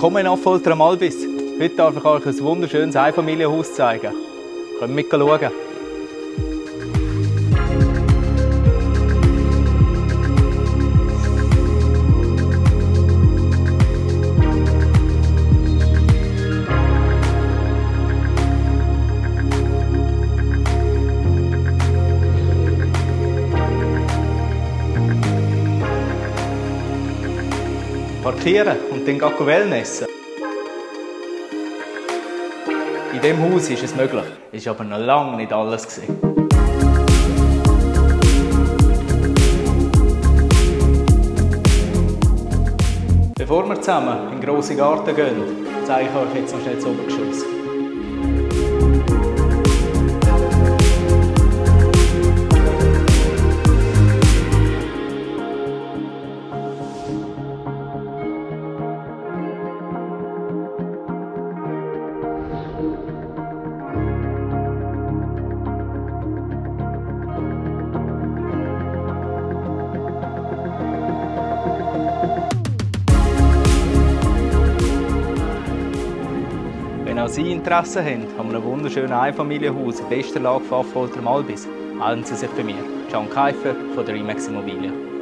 Willkommen in Affolter am Albis. Heute darf ich euch ein wunderschönes Einfamilienhaus zeigen. Kommt mit schauen. Parkieren und dann gleich Wellnessen. In diesem Haus ist es möglich, es war aber noch lange nicht alles. Bevor wir zusammen in den grossen Garten gehen, zeige ich euch jetzt noch schnell das Obergeschoss. Wenn auch Sie Interesse haben an einem wunderschönen Einfamilienhaus in bester Lage von Affolter am Albis, melden Sie sich bei mir, Can Keifer von der Remax Immobilien.